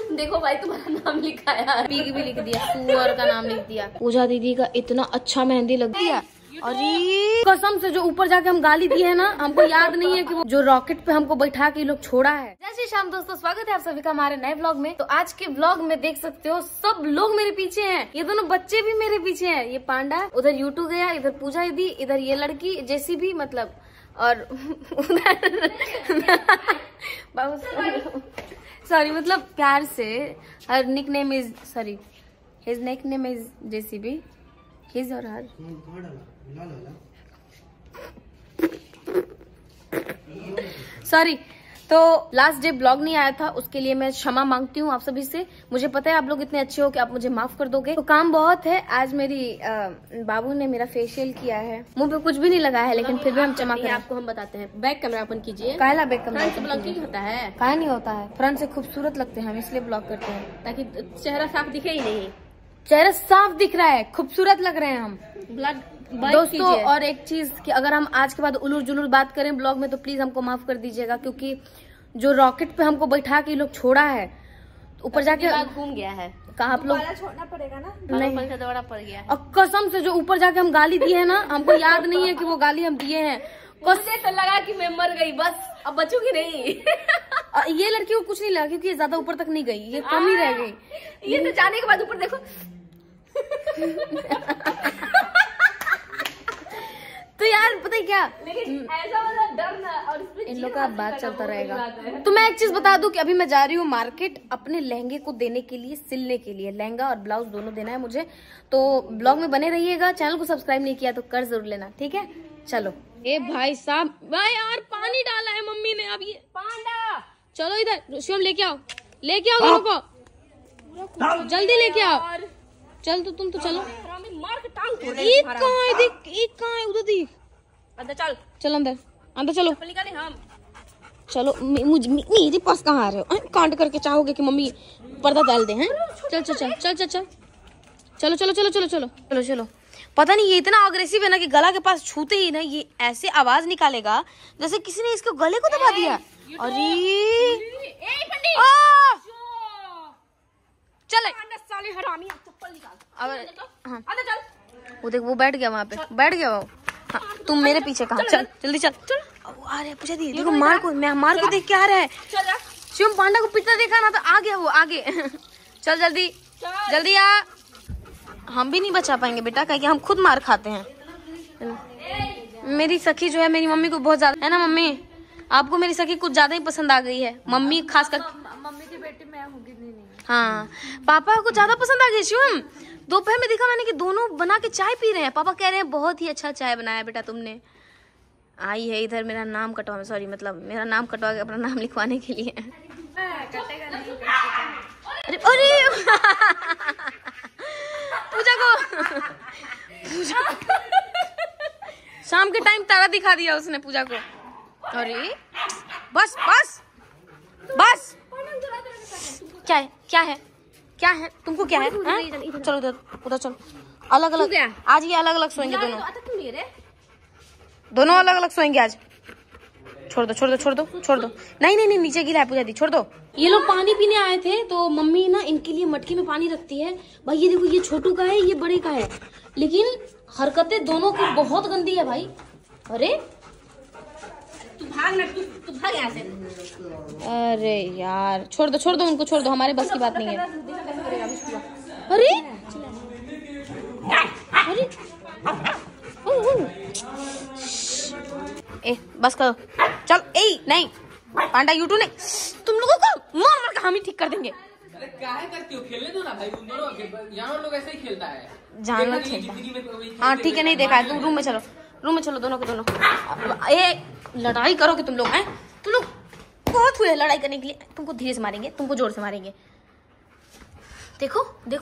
देखो भाई तुम्हारा नाम लिखा है, पीक भी लिख दिया, सुअर का नाम लिख दिया। पूजा दीदी का इतना अच्छा मेहंदी लग दिया। अरे कसम से जो ऊपर जाके हम गाली दिए है ना, हमको याद नहीं है कि वो जो रॉकेट पे हमको बैठा के लोग छोड़ा है। जय श्री श्याम दोस्तों, स्वागत है आप सभी का हमारे नए व्लॉग में। तो आज के व्लॉग में देख सकते हो सब लोग मेरे पीछे हैं, ये दोनों बच्चे भी मेरे पीछे हैं। ये पांडा उधर यूट्यूब गया, इधर पूजा दीदी, इधर ये लड़की जैसी भी मतलब, और उधर सॉरी मतलब प्यार से her nick name is sorry his nick name is JCB his और हर। सॉरी, तो लास्ट डे ब्लॉग नहीं आया था, उसके लिए मैं क्षमा मांगती हूँ आप सभी से। मुझे पता है आप लोग इतने अच्छे हो कि आप मुझे माफ कर दोगे। तो काम बहुत है, आज मेरी बाबू ने मेरा फेशियल किया है, मुंह पे कुछ भी नहीं लगाया है, लेकिन फिर भी हम चमक रहे हैं। आपको हम बताते हैं, बैक कैमरा ओपन कीजिए। काला बैक कैमरा से ब्लॉगिंग होता है? काहे नहीं होता है, फ्रंट से खूबसूरत लगते हैं हम, इसलिए ब्लॉग करते हैं ताकि चेहरा साफ दिखे ही नहीं। चेहरा साफ दिख रहा है, खूबसूरत लग रहे हैं हम ब्लड दोस्तों। और एक चीज कि अगर हम आज के बाद उलूर जुलूर बात करें ब्लॉग में तो प्लीज हमको माफ कर दीजिएगा, क्योंकि जो रॉकेट पे हमको बैठा के लोग छोड़ा है, ऊपर जाके घूम गया है। कहा आप लोग छोड़ना पड़ेगा ना? नहीं, दौड़ा पड़ गया। और कसम से जो ऊपर जाके हम गाली दिए है ना, हमको याद नहीं है कि वो गाली हम दिए हैं। मुझे तो लगा कि मैं मर गई, बस अब बचूंगी नहीं। ये लड़की को कुछ नहीं लगा क्योंकि ये ज्यादा ऊपर तक नहीं गई, ये कम ही रह गई। ये तो जाने के बाद ऊपर देखो। तो यार पता है क्या, लेकिन ऐसा वाला डर ना, और इन लोग का बात चलता रहेगा। तो मैं एक चीज बता दूं कि अभी मैं जा रही हूँ मार्केट अपने लहंगे को देने के लिए, सिलने के लिए। लहंगा और ब्लाउज दोनों देना है मुझे, तो ब्लॉग में बने रहिएगा। चैनल को सब्सक्राइब नहीं किया तो कर जरूर लेना, ठीक है? चलो। ए भाई साहब, भाई यार पानी डाला है मम्मी ने। अब ये पांडा चलो इधर, शिवम लेके आओ दोनों को, जल्दी लेके आओ। चल तो तुम तो चलो। ईद कहाँ है? देख ईद कहाँ है, उधर देख। अंदर चल, चल अंदर चलो। हम चलो, मेरे पास कहाँ आ रहे हो? कांड करके चाहोगे कि मम्मी पर्दा डाल दे हैं? चल चल चल चल चल चल चलो चलो चलो चलो चलो चलो चलो। पता नहीं ये इतना अग्रेसिव है ना कि गला के पास छूते ही ना ये ऐसे आवाज निकालेगा जैसे किसी ने इसके गले को दबा दिया। अरे चल साले हरामी, चप्पल निकाल। हाँ वो देख, वो बैठ गया वहाँ पे, बैठ गया वो। हाँ, तुम मेरे पीछे कहाँ? चल जल्दी चल। आ रहे पूछा दी, देखो मार को देख के आ रहा है। शिवम पांडा को पिटना देखा ना तो आ गया वो आगे। चल जल्दी जल्दी आ, हम भी नहीं बचा पाएंगे बेटा, क्योंकि हम खुद मार खाते हैं। मेरी सखी जो है मेरी मम्मी को बहुत ज्यादा है ना। मम्मी आपको मेरी सखी कुछ ज्यादा ही पसंद आ गई है। मम्मी खासकर मम्मी की बेटी मैं होगी नहीं। हाँ पापा को ज्यादा पसंद आ गई। शिवम दोपहर में देखा मैंने कि दोनों बना के चाय पी रहे हैं। पापा कह रहे हैं बहुत ही अच्छा चाय बनाया बेटा तुमने। आई है इधर मेरा नाम कटवा, सॉरी मतलब मेरा नाम कटवा के अपना नाम लिखवाने के लिए। अरे पूजा को शाम के टाइम तारा दिखा दिया उसने पूजा को। अरे बस बस बस, क्या है तुमको क्या है? चलो उधर चलो, अलग अलग आज ये अलग अलग सोएंगे दोनों अलग अलग सोएंगे आज। छोड़ दो। नहीं नीचे गिरा है पूजा दी, छोड़ दो। ये लोग पानी पीने आए थे तो मम्मी ना इनके लिए मटके में पानी रखती है। भाई ये देखो, ये छोटू का है, ये बड़े का है, लेकिन हरकतें दोनों की बहुत गंदी है भाई। अरे तू भाग यहाँ से। अरे यार छोड़ दो उनको, छोड़ दो, हमारे बस की बात नहीं है। अरे ए बस करो, चल। ए नहीं पांडा यूट्यूब नहीं, तुम लोगों को मार के हम ही ठीक कर देंगे। अरे काहे करती हो? खेलने दो ना भाई, तुम दोनों जानवर लोग ऐसे ही खेलता है। जानवर खेलता। हाँ ठीक है, नहीं देखा है। तुम रूम में चलो दोनों के दोनों। ए लड़ाई करोगे तुम लोग हैं? तुम लोग बहुत हुए लड़ाई करने के लिए। तुमको धीरे से मारेंगे, तुमको जोर से मारेंगे। देखो।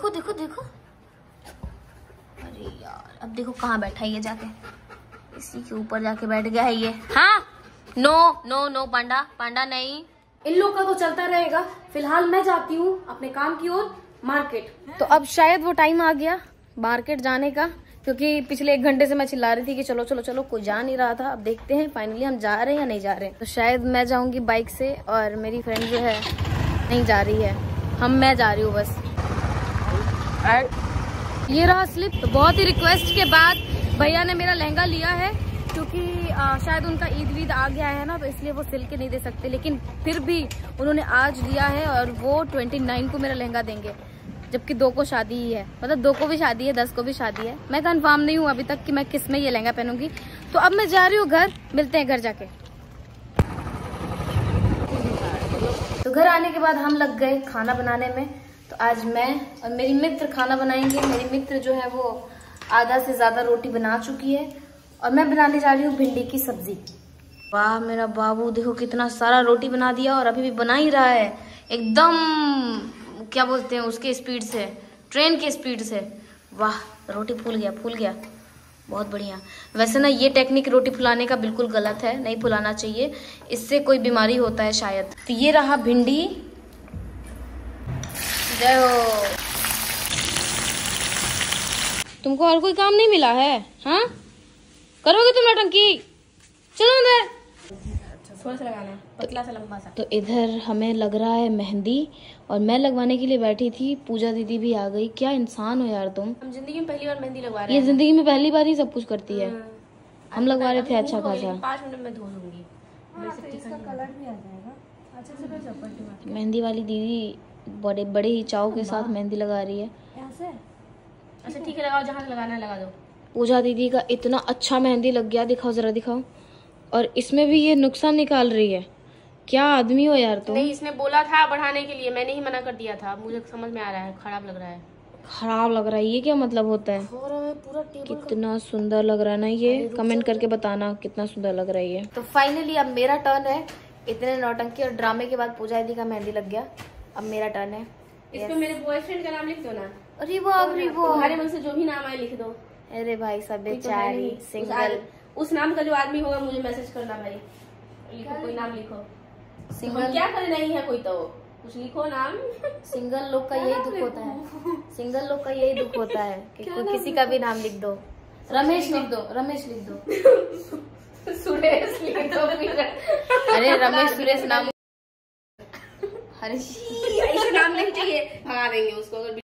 अरे यार अब देखो कहाँ बैठा है ये, जाके इसी के ऊपर जाके बैठ गया है ये। हाँ नो पांडा नहीं। इन लोग का तो चलता रहेगा। फिलहाल मैं जाती हूँ अपने काम की ओर, मार्केट। तो अब शायद वो टाइम आ गया मार्केट जाने का, क्योंकि पिछले 1 घंटे से मैं चिल्ला रही थी कि चलो चलो चलो, कोई जा नहीं रहा था। अब देखते हैं फाइनली हम जा रहे हैं या नहीं जा रहे हैं। तो शायद मैं जाऊंगी बाइक से और मेरी फ्रेंड जो है नहीं जा रही है। मैं जा रही हूँ बस। ये रहा स्लिप। तो बहुत ही रिक्वेस्ट के बाद भैया ने मेरा लहंगा लिया है, क्योंकि शायद उनका ईद आ गया है ना, तो इसलिए वो सिल के नहीं दे सकते, लेकिन फिर भी उन्होंने आज लिया है और वो 29 को मेरा लहंगा देंगे, जबकि 2 को शादी ही है। मतलब 2 को भी शादी है, 10 को भी शादी है। मैं कंफर्म नहीं हूँ अभी तक कि मैं किस में ये लहंगा पहनूंगी। तो अब मैं जा रही हूँ घर, मिलते हैं घर जाके। तो घर आने के बाद हम लग गए खाना बनाने में। तो आज मैं और मेरी मित्र खाना बनाएंगे। मेरी मित्र जो है वो आधा से ज्यादा रोटी बना चुकी है और मैं बनाने जा रही हूँ भिंडी की सब्जी। वाह मेरा बाबू, देखो कितना सारा रोटी बना दिया और अभी भी बना ही रहा है, एकदम क्या बोलते हैं उसके स्पीड से, ट्रेन के स्पीड से। वाह रोटी फूल गया, बहुत बढ़िया। वैसे ना ये टेक्निक रोटी फुलाने का बिल्कुल गलत है, नहीं फुलाना चाहिए, इससे कोई बीमारी होता है शायद। तो ये रहा भिंडी। जय हो। तुमको और कोई काम नहीं मिला है? हाँ करोगे तुम नौटंकी? चलो अंदर। थोड़ा सा लगाना है, पतला सा लंबा सा। तो इधर हमें लग रहा है मेहंदी और मैं लगवाने के लिए बैठी थी, पूजा दीदी भी आ गई। क्या इंसान हो यार तुम। हम जिंदगी में पहली बार मेहंदी लगवा रहे हैं। ये जिंदगी में पहली बार ही सब कुछ करती है। हम लगवा रहे थे अच्छा खासा। 5 मिनट में धो लूंगी, इसका कलर भी आ जाएगा अच्छे से। मेहंदी वाली दीदी बड़े ही चाव के साथ मेहंदी लगा रही है। अच्छा ठीक है, लगाओ, जहाँ लगाना है लगा दो। पूजा दीदी का इतना अच्छा मेहंदी लग गया, दिखाओ जरा दिखाओ। और इसमें भी ये नुकसान निकाल रही है। क्या आदमी हो यार तुम। नहीं, इसने बोला था बढ़ाने के लिए, मैंने ही मना कर दिया था। मुझे समझ में आ रहा है, खराब लग रहा है। खराब लग रहा है ये क्या मतलब होता है? पूरा कितना सुंदर लग रहा है ना ये। कमेंट करके बताना कितना सुंदर लग रहा है ये। तो फाइनली अब मेरा टर्न है। इतने नौटंकी और ड्रामे के बाद पूजा दीदी का मेहंदी लग गया, अब मेरा टर्न है। इसमें मेरे बॉयफ्रेंड का नाम लिख दो ना। अरे वो तुम्हारे मन से जो भी नाम आए लिख दो। अरे भाई सब बेचारी सिंगल, उस नाम का जो आदमी होगा मुझे मैसेज करना भाई। लिखो कोई नाम लिखो। सिंगल क्या करे, नहीं है कोई तो कुछ लिखो नाम। सिंगल लोग का यही दुख होता है, सिंगल लोग का यही दुख होता है कि कोई किसी का भी नाम लिख दो। रमेश लिख दो, रमेश लिख दो। सुरेश लिख दो। अरे रमेश सुरेश नाम, अरे ऐसे नाम नहीं चाहिए, भगा देंगे उसको अगर।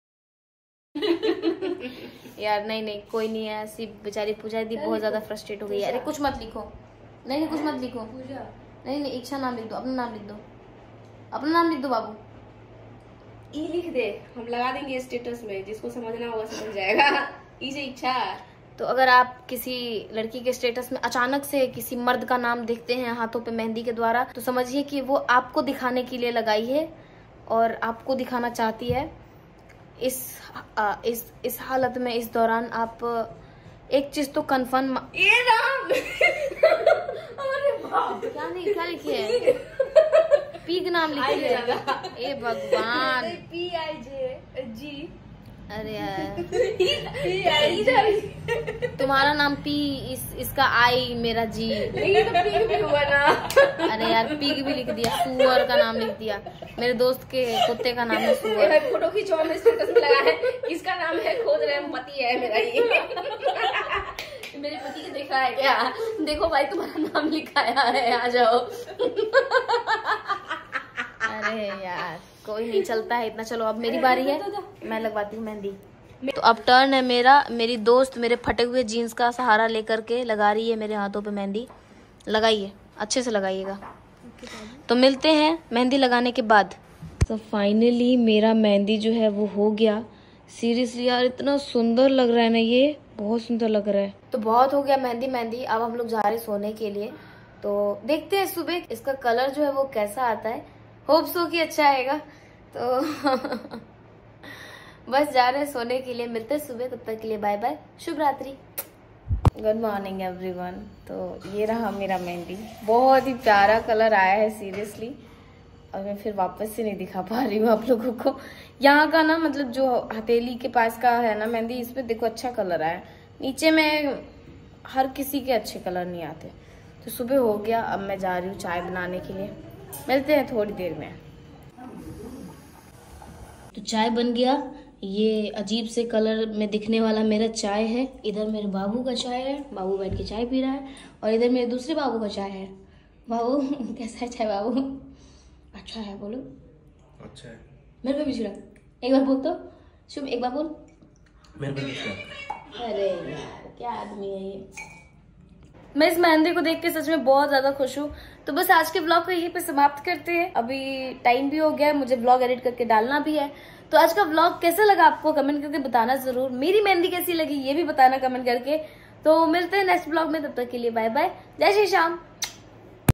यार नहीं कोई नहीं है, ऐसी बेचारी पूजा दी बहुत ज्यादा फ्रस्ट्रेट हो गई है। अरे कुछ मत लिखो, नहीं कुछ मत लिखो। नहीं इच्छा नाम लिख दो, अपना नाम लिख दो, अपना नाम लिख दो बाबू। ई लिख दे, हम लगा देंगे स्टेटस में, जिसको समझना होगा समझ जाएगा। ई से इच्छा। तो अगर आप किसी लड़की के स्टेटस में अचानक से किसी मर्द का नाम देखते हैं हाथों पे मेहंदी के द्वारा, तो समझिए कि वो आपको दिखाने के लिए लगाई है और आपको दिखाना चाहती है। इस हालत में, इस दौरान आप एक चीज तो कन्फर्म। ये नाम क्या लिखिए? पी का नाम लिखिए। ए भगवान, PIJ। अरे यार तुम्हारा नाम पी, इसका आई, मेरा जी। तो पीक भी हुआ ना। अरे यार पीक भी लिख दिया, सुअर का नाम लिख दिया। मेरे दोस्त के कुत्ते का नाम है सुअर। फोटो खींचो, में स्टेटस में लगा है, किसका नाम है खोज रहे हैं, पति है मेरा ये। मेरे पति के देखा है क्या? देखो भाई तुम्हारा नाम लिखाया है, आ जाओ। अरे यार कोई नहीं, चलता है इतना। चलो अब मेरी बारी है, मैं लगवाती हूँ मेहंदी। तो अब टर्न है मेरा। मेरी दोस्त मेरे फटे हुए जीन्स का सहारा लेकर के लगा रही है मेरे हाथों पे मेहंदी। लगाइए, अच्छे से लगाइएगा। तो मिलते हैं मेहंदी लगाने के बाद। तो फाइनली मेरा मेहंदी जो है वो हो गया। सीरियसली यार इतना सुंदर लग रहा है ना, ये बहुत सुंदर लग रहा है। तो बहुत हो गया मेहंदी। अब हम लोग जा रहे सोने के लिए। तो देखते हैं सुबह इसका कलर जो है वो कैसा आता है। होप सो कि अच्छा आएगा। तो बस जा रहे हैं सोने के लिए, मिलते हैं सुबह। तब तक के लिए बाय बाय, शुभ रात्रि, गुड मॉर्निंग एवरीवन। तो ये रहा मेरा मेहंदी, बहुत ही प्यारा कलर आया है सीरियसली। और मैं फिर वापस से नहीं दिखा पा रही हूँ आप लोगों को। यहाँ का ना मतलब जो हथेली के पास का है ना मेहंदी, इसमें देखो अच्छा कलर आया। नीचे में हर किसी के अच्छे कलर नहीं आते। तो सुबह हो गया, अब मैं जा रही हूँ चाय बनाने के लिए। मिलते हैं थोड़ी देर में। तो चाय बन गया। ये अजीब से कलर में दिखने वाला मेरा चाय है। इधर मेरे बाबू का चाय है, बाबू बैठ के चाय पी रहा है। और इधर मेरे दूसरे बाबू का चाय है। बाबू कैसा है चाय बाबू? अच्छा है, बोलो। अच्छा है। मेरे पे भी छिड़क, एक बार बोल तो शुभ, एक बार बोल। मेरे पे भी छिड़क। अरे यार क्या आदमी है ये। मैं इस मेहंदी को देख के सच में बहुत ज्यादा खुश हूँ। तो बस आज के ब्लॉग को यहीं पे समाप्त करते हैं। अभी टाइम भी हो गया है, मुझे ब्लॉग एडिट करके डालना भी है। तो आज का ब्लॉग कैसा लगा आपको कमेंट करके बताना जरूर। मेरी मेहंदी कैसी लगी ये भी बताना कमेंट करके। तो मिलते हैं नेक्स्ट ब्लॉग में, तब तक के लिए बाय बाय, जय श्री श्याम।